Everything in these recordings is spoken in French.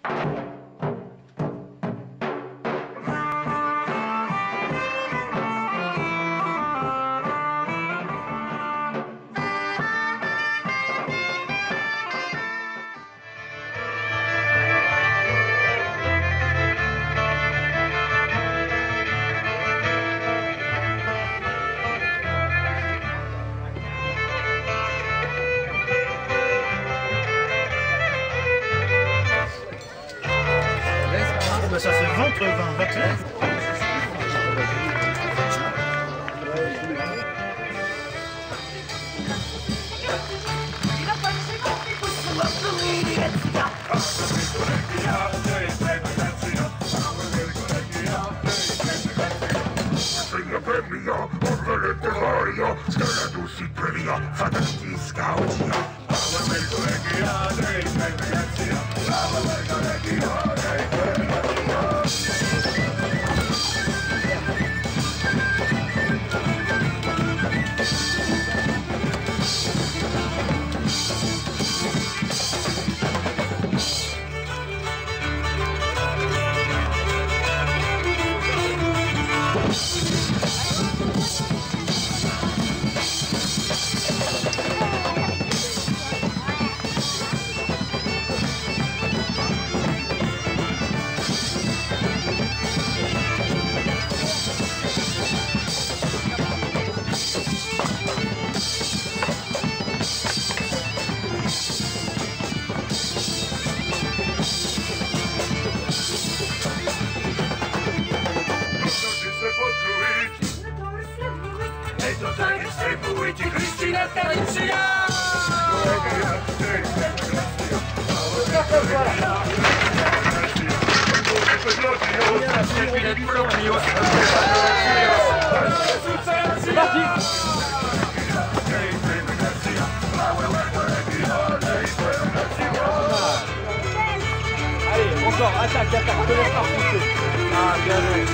Ça c'est ventre-vin, va te lève. C'est parti. Allez, encore, attaque, te laisse pas pousser. Ah, bien joué.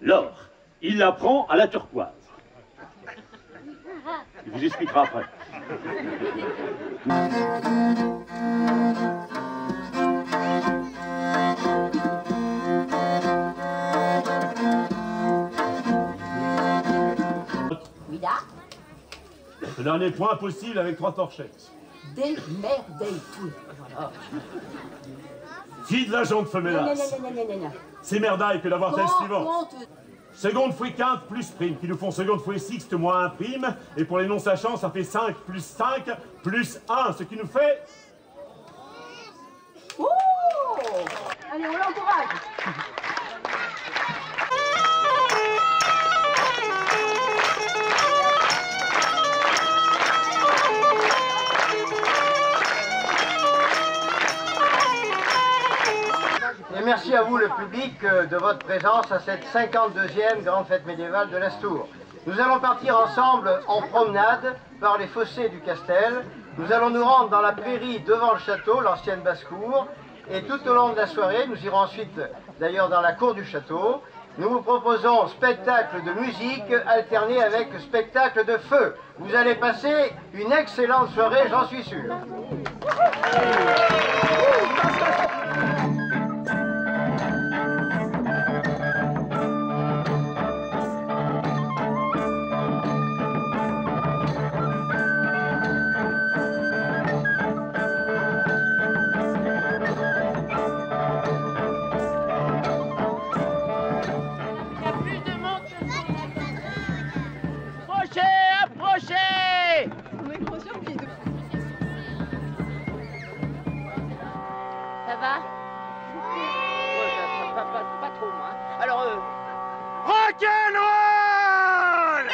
L'or, il la prend à la turquoise. Il vous expliquera après. Cela n'est point possible avec 3 torchettes. Démerdez-vous. Voilà. Vide la jambe femélas. C'est merdaille que d'avoir telle suivante. Seconde fois quinte plus prime, qui nous font seconde fois sixte moins 1 prime. Et pour les non-sachants, ça fait 5 plus 5 plus 1, ce qui nous fait... Oh! Allez, on l'encourage. Et merci à vous, le public, de votre présence à cette 52e grande fête médiévale de l'Astour. Nous allons partir ensemble en promenade par les fossés du Castel. Nous allons nous rendre dans la prairie devant le château, l'ancienne basse-cour. Et tout au long de la soirée, nous irons ensuite d'ailleurs dans la cour du château. Nous vous proposons spectacle de musique alterné avec spectacle de feu. Vous allez passer une excellente soirée, j'en suis sûr. Pas trop, moi. Alors, Rock'n'roll!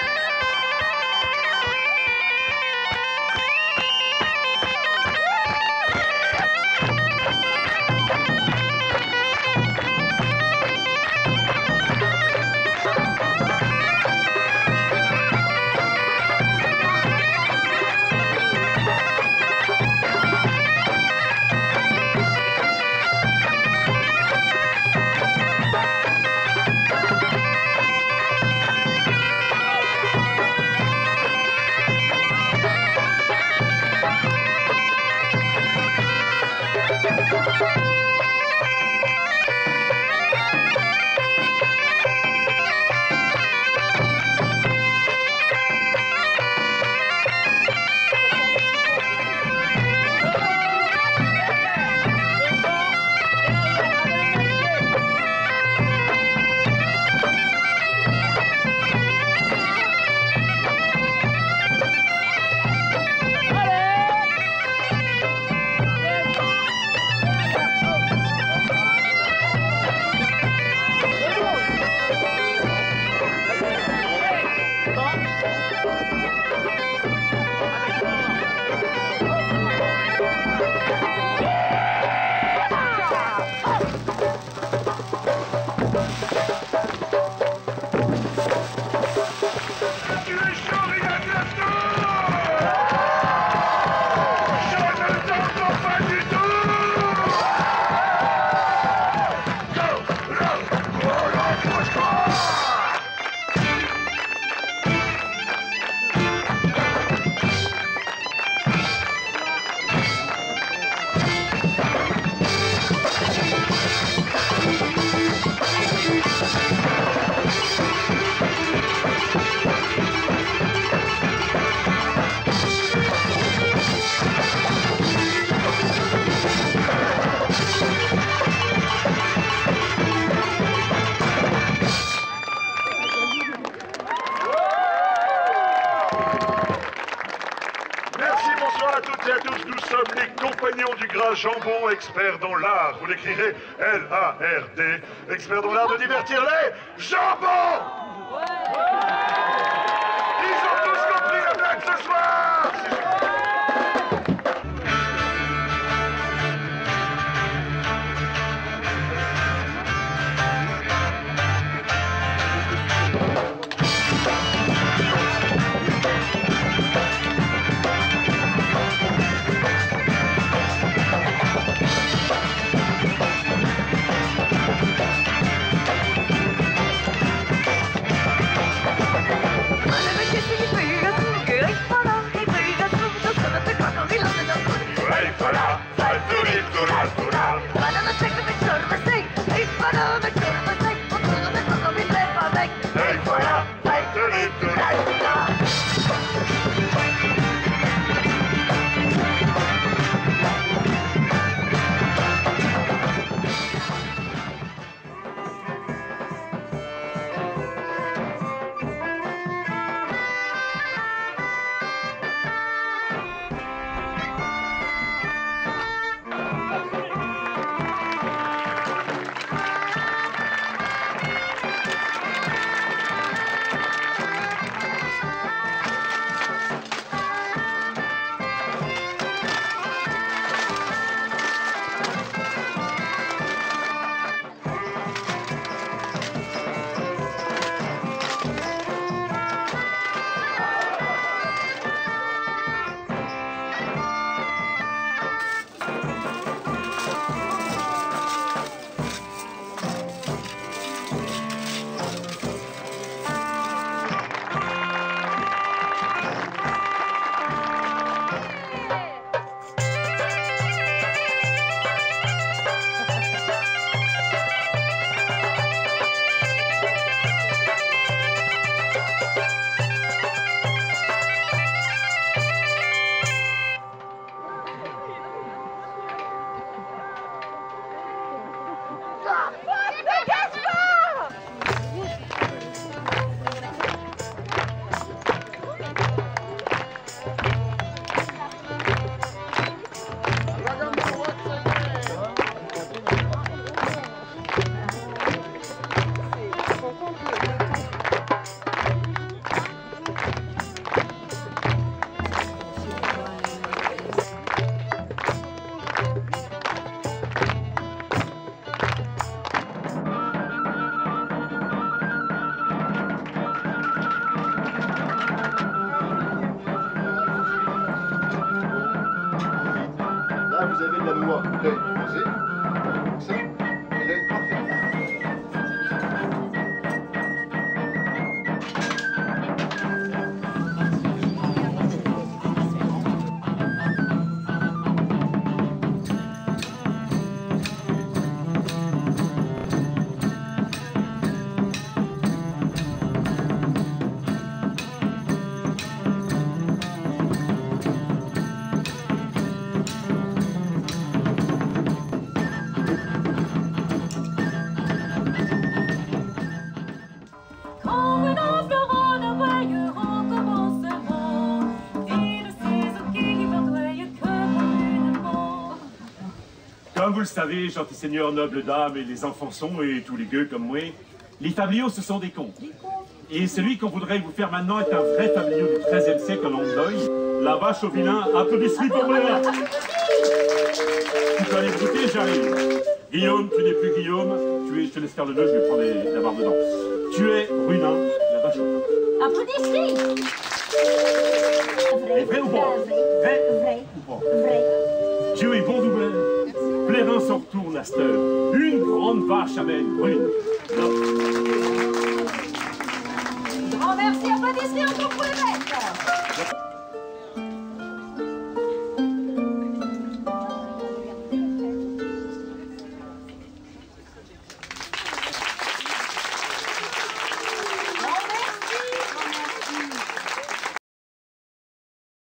Jambon, expert dans l'art, vous l'écrirez L-A-R-D, expert dans l'art de divertir les jambons. Ils ont tous compris la blague ce soir. le savez, gentils seigneurs, nobles dames et les enfants sont, et tous les gueux comme moi, les fabliaux, ce sont des contes. Et celui qu'on voudrait vous faire maintenant est un vrai fabliau du XIIIe siècle en Longueuil. La vache au vilain, applaudissements pour moi. Tu peux aller goûter, j'arrive. Guillaume, tu n'es plus Guillaume, je te laisse faire le nœud, je vais prendre la barre dedans. Tu es Runin, la vache au vilain. Applaudissements. Vrai ou bon? Vrai ou bon? Vrai. Dieu est bon double. Plérin s'en retourne à cette heure. Une grande vache amène, brune. Grand merci, applaudissements encore pour les maîtres.